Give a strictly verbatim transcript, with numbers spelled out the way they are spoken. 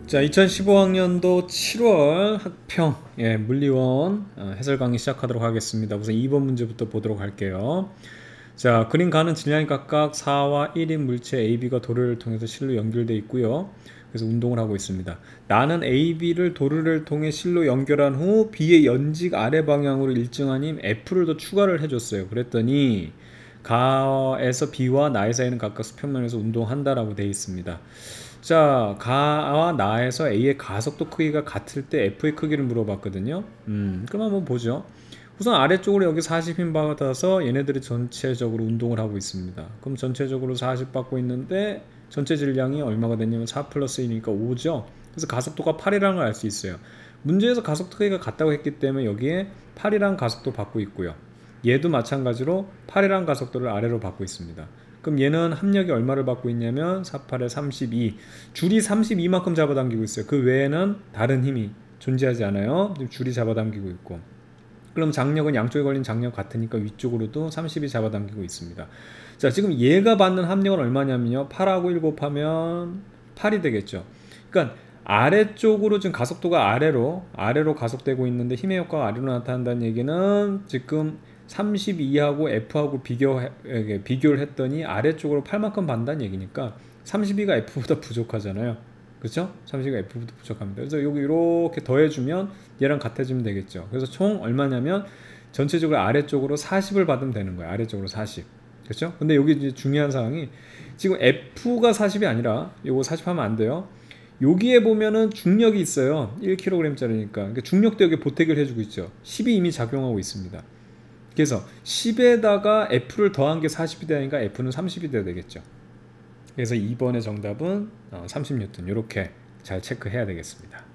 자, 이천십오 학년도 칠월 학평 예, 물리원 어, 해설 강의 시작하도록 하겠습니다. 우선 이 번 문제부터 보도록 할게요. 자, 그림 가는 질량이 각각 사와 일인 물체 A, B가 도르를 통해서 실로 연결되어 있고요. 그래서 운동을 하고 있습니다. 나는 A, B를 도르를 통해 실로 연결한 후 B의 연직 아래 방향으로 일정한 힘 F를 더 추가를 해줬어요. 그랬더니 가에서 B와 나의 사이는 각각 수평면에서 운동한다라고 되어 있습니다. 자, 가와 나에서 A의 가속도 크기가 같을 때 F의 크기를 물어봤거든요. 음, 그럼 한번 보죠. 우선 아래쪽으로 여기 사십 힘 받아서 얘네들이 전체적으로 운동을 하고 있습니다. 그럼 전체적으로 사십 받고 있는데 전체 질량이 얼마가 됐냐면 사 플러스 일이니까 오죠. 그래서 가속도가 팔이라는 걸 알 수 있어요. 문제에서 가속도 크기가 같다고 했기 때문에 여기에 팔이라는 가속도 받고 있고요. 얘도 마찬가지로 팔이라는 가속도를 아래로 받고 있습니다. 그럼 얘는 합력이 얼마를 받고 있냐면 사, 팔에 삼십이, 줄이 삼십이만큼 잡아당기고 있어요. 그 외에는 다른 힘이 존재하지 않아요. 줄이 잡아당기고 있고, 그럼 장력은 양쪽에 걸린 장력 같으니까 위쪽으로도 삼십이 잡아당기고 있습니다. 자, 지금 얘가 받는 합력은 얼마냐면요, 팔하고 일 곱하면 팔이 되겠죠. 그러니까 아래쪽으로 지금 가속도가 아래로 아래로 가속되고 있는데 힘의 효과가 아래로 나타난다는 얘기는 지금 삼십이하고 F하고 비교, 비교를 했더니 아래쪽으로 팔만큼 받는다는 얘기니까 삼십이가 F보다 부족하잖아요. 그렇죠? 삼십이가 F보다 부족합니다. 그래서 여기 이렇게 더해주면 얘랑 같아지면 되겠죠. 그래서 총 얼마냐면 전체적으로 아래쪽으로 사십을 받으면 되는 거예요. 아래쪽으로 사십. 그렇죠? 근데 여기 이제 중요한 사항이 지금 F가 사십이 아니라 이거 사십 하면 안 돼요. 여기에 보면은 중력이 있어요. 일 킬로그램짜리니까. 그러니까 중력도 여기 보태기를 해주고 있죠. 십이 이미 작용하고 있습니다. 그래서 십에다가 F를 더한 게 사십이 되니까 F는 삼십이 돼야 되겠죠. 그래서 이 번의 정답은 삼십 뉴턴 이렇게 잘 체크해야 되겠습니다.